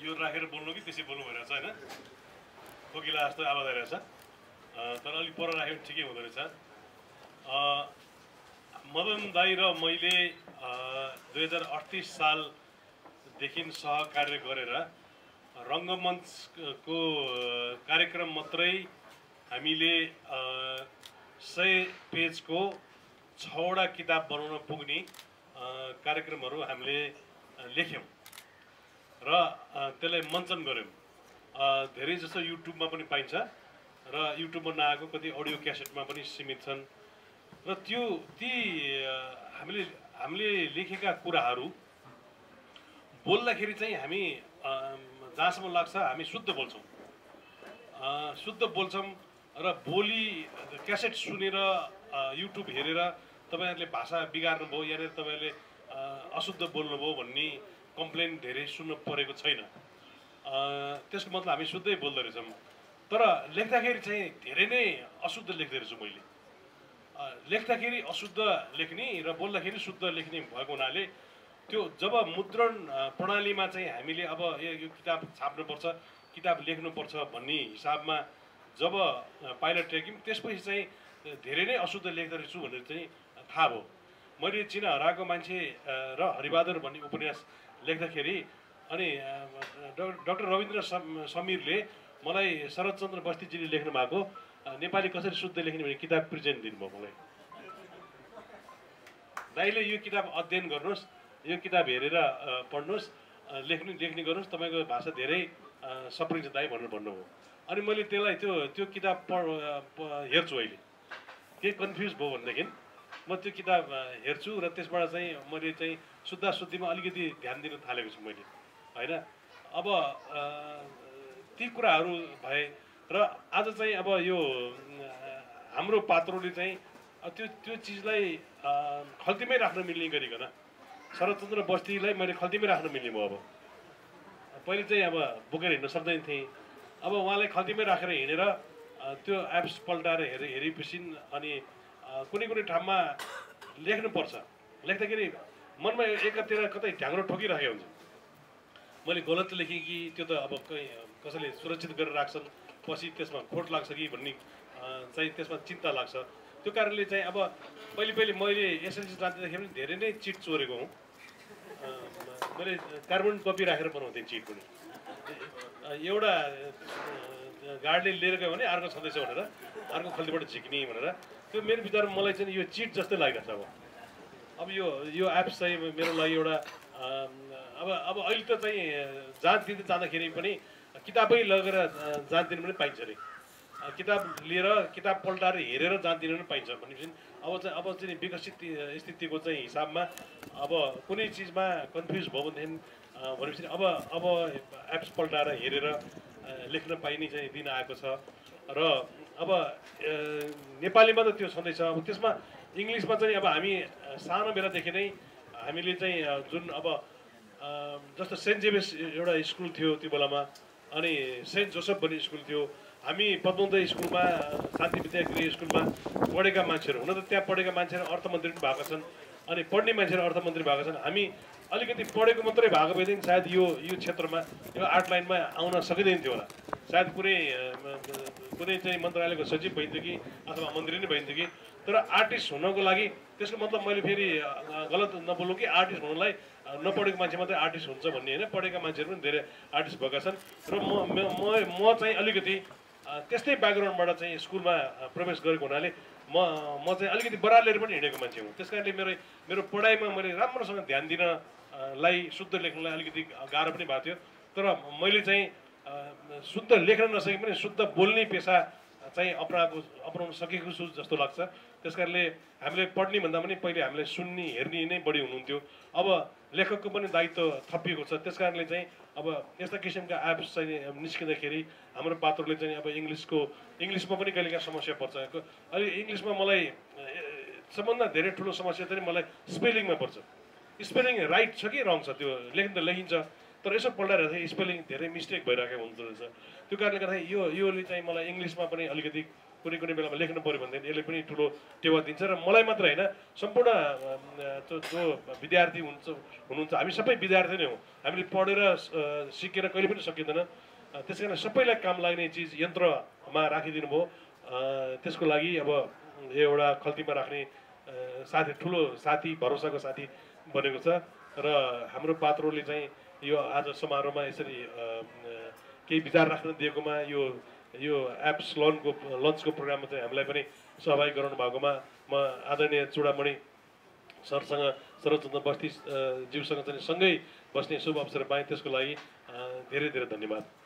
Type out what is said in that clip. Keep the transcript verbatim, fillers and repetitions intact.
त्यो राखेर बोल्नु कि त्यसै बोल्नु भइरहेछ होइन कोकिला जस्तो आवाज आइरहेछ तर अलिक पर राख्यो भने ठिकै हुँदो रहेछ मदन दाई र मैले दुई हजार अडतिस सालदेखि सहकार्य गरेर रङ्गमञ्चको कार्यक्रम मात्रै हामीले सय पेजको छवटा किताब बनाउन पुग्ने कार्यक्रमहरू हामीले लेख्यौँ र त्यसलाई मञ्चन गऱ्यौँ धेरै जसो युट्युबमा पनि पाइन्छ र युट्युबमा नआएको कति अडियो क्यासेटमा पनि सीमित छन् र त्यो ती हामीले हामीले लेखेका कुराहरू बोल्दाखेरि चाहिँ हामी जहाँसम्म लाग्छ हामी शुद्ध बोल्छौँ शुद्ध बोल्छौँ र बोली क्यासेट सुनेर युट्युब हेरेर तपाईहरुले भाषा बिगार्नुभयो यहाँनिर तपाईहरुले अशुद्ध बोल्नुभयो भन्ने कम्प्लेन धेरै सुन्न परेको छैन त्यसको मतलब हामी शुद्धै बोल्दै रहेछौँ तर लेख्दाखेरि चाहिँ धेरै नै अशुद्ध लेख्दै रहेछु मैले लेख्दाखेरि अशुद्ध लेख्ने र बोल्दाखेरि शुद्ध लेख्ने भएको हुनाले त्यो जब मुद्रण प्रणालीमा चाहिँ हामीले अब यो किताब छाप्नुपर्छ किताब लेख्नुपर्छ भन्ने हिसाबमा जब पाइलट ट्रेकिङ त्यसपछि चाहिँ धेरै नै अशुद्ध लेख्दै रहेछु भनेर चाहिँ थाहा भयो मैले चिना हराएको मान्छे र हरिबहादुर भन्ने उपन्यास लेख्दाखेरि अनि डाक्टर रविन्द्र समीरले मलाई शरदचन्द्र बस्तीजीले लेख्नु भएको नेपाली कसरी शुद्ध लेख्ने भन्ने किताब प्रेजेन्ट दिनुभयो मलाई दाइले यो किताब अध्ययन गर्नुहोस् यो किताब हेरेर पढ्नुहोस् लेख्ने लेख्ने गर्नुहोस् तपाईँको भाषा धेरै सप्रिन्छ दाइ भनेर भन्नुभयो अनि मैले त्यसलाई त्यो त्यो किताब पढ हेर्छु अहिले के कन्फ्युज भयो भनेदेखि म त्यो किताब हेर्छु र त्यसबाट चाहिँ मैले चाहिँ शुद्ध शुद्धिमा अलिकति ध्यान दिन थालेको छु मैले होइन अब ती कुराहरू भए र आज चाहिँ अब यो हाम्रो पात्रोले चाहिँ त्यो त्यो चिजलाई खल्तीमै राख्न मिल्ने गरिकन शरदचन्द्र बस्तीलाई मैले खल्तीमै राख्न मिल्ने भयो अब पहिले चाहिँ अब बोकेर हिँड्न सक्दैन थिएँ अब उहाँलाई खल्तीमै राखेर हिँडेर त्यो एप्स पल्टाएर हेरे हेरेपछि अनि कुनै कुनै ठाउँमा लेख्नुपर्छ लेख्दाखेरि मनमा एकातिर कतै ढ्याङ्ग्रो ठोकिराखेको हुन्छ मैले गलत लेखेँ कि त्यो त अब कसैले सुरक्षित गरेर राख्छन् पछि त्यसमा खोट लाग्छ कि भन्ने चाहिँ त्यसमा चिन्ता लाग्छ त्यो कारणले चाहिँ अब पहिले पहिले मैले एसएलसी जाँदाखेरि पनि धेरै नै चिट चोरेको हुँ मैले कार्बन कपी राखेर बनाउँथेँ चिट पनि एउटा गार्डले लिएर गयो भने अर्को छँदैछ भनेर अर्को खल्तीबाट झिक्ने भनेर त्यो मेरो विचारमा मलाई चाहिँ यो चिट जस्तै लागिरहेको छ अब अब यो यो एप्स चाहिँ मेरो लागि एउटा अब अब अहिले त चाहिँ जाँच दिँदै जाँदाखेरि पनि किताबै लगेर जाँच दिनु पनि पाइन्छ अरे किताब लिएर किताब पल्टाएर हेरेर जाँच दिनु पनि पाइन्छ भनेपछि अब चाहिँ अब चाहिँ विकसित स्थितिको चाहिँ हिसाबमा अब कुनै चिजमा कन्फ्युज भयो भनेदेखि भनेपछि अब अब एप्स पल्टाएर हेरेर लेख्न पाइने चाहिँ दिन आएको छ र अब नेपालीमा त त्यो छँदैछ अब त्यसमा इङ्ग्लिसमा चाहिँ अब हामी सानो बेलादेखि नै हामीले चाहिँ जुन अब जस्तो सेन्ट जेभियर्स एउटा स्कुल थियो त्यो बेलामा अनि सेन्ट जोसेफ भन्ने स्कुल थियो हामी पद्मोदय स्कुलमा शान्ति विद्यागृह स्कुलमा पढेका मान्छेहरू हुन त त्यहाँ पढेका मान्छेहरू अर्थमन्त्री पनि भएको छन् अनि पढ्ने मान्छेहरू अर्थमन्त्री भएको छन् हामी अलिकति पढेको मात्रै भएको भएदेखि सायद यो यो क्षेत्रमा यो आर्ट लाइनमा आउन सकिँदैन थियो होला सायद कुनै कुनै चाहिँ मन्त्रालयको सचिव भइन्थ्यो कि अथवा मन्त्री नै भइन्थ्यो कि तर आर्टिस्ट हुनको लागि त्यसको मतलब मैले फेरि गलत नबोलौँ कि आर्टिस्ट हुनलाई नपढेको मान्छे मात्रै आर्टिस्ट हुन्छ भन्ने होइन पढेका मान्छेहरू पनि धेरै आर्टिस्ट भएका छन् र म म म चाहिँ अलिकति त्यस्तै ब्याकग्राउन्डबाट चाहिँ स्कुलमा प्रवेश गरेको हुनाले म म चाहिँ अलिकति बरालेर पनि हिँडेको मान्छे हुँ त्यस कारणले मेरो मेरो पढाइमा मैले राम्रोसँग ध्यान दिनलाई शुद्ध लेख्नलाई अलिकति गाह्रो पनि भएको थियो तर मैले चाहिँ शुद्ध लेख्न नसके पनि शुद्ध बोल्ने पेसा चाहिँ अपनाएको अपनाउन सकेको छु जस्तो लाग्छ त्यस कारणले हामीले पढ्ने भन्दा पनि पहिले हामीले सुन्ने हेर्ने नै बढी हुनुहुन्थ्यो अब लेखकको पनि दायित्व थपिएको छ त्यस कारणले चाहिँ अब यस्ता किसिमका एप्स चाहिँ निस्किँदाखेरि हाम्रो पात्रले चाहिँ अब इङ्ग्लिसको इङ्ग्लिसमा पनि कहिलेकाहीँ समस्या पर्छ अहिले इङ्ग्लिसमा मलाई सबभन्दा धेरै ठुलो समस्या चाहिँ मलाई स्पेलिङमा पर्छ स्पेलिङ राइट छ कि रङ छ त्यो लेख्न त लेखिन्छ तर यसो पल्टाएर स्पेलिङ धेरै मिस्टेक भइरहेको हुँदो रहेछ त्यो कारणले गर्दाखेरि यो योले चाहिँ मलाई इङ्ग्लिसमा पनि अलिकति कुनै कुनै बेलामा लेख्नु पऱ्यो भनेदेखि यसले पनि ठुलो टेवा दिन्छ र मलाई मात्र होइन सम्पूर्ण जो जो विद्यार्थी हुन्छ हुनुहुन्छ हामी सबै विद्यार्थी नै हौँ हामीले पढेर सिकेर कहिले पनि सकिँदैन त्यसै कारण सबैलाई काम लाग्ने चिज यन्त्रमा राखिदिनु भयो त्यसको लागि अब एउटा खल्तीमा राख्ने साथी ठुलो साथी भरोसाको साथी बनेको छ र हाम्रो पात्रोले चाहिँ यो आज समारोहमा यसरी केही विचार राख्न दिएकोमा यो यो एप्स लन्चको लन्चको प्रोग्राममा चाहिँ हामीलाई पनि सहभागी गराउनु भएकोमा म आदरणीय चुडामणि सरसँग शरदचन्द्र बस्ती ज्यूसँग चाहिँ सँगै बस्ने शुभ अवसर पाएँ त्यसको लागि धेरै धेरै धन्यवाद।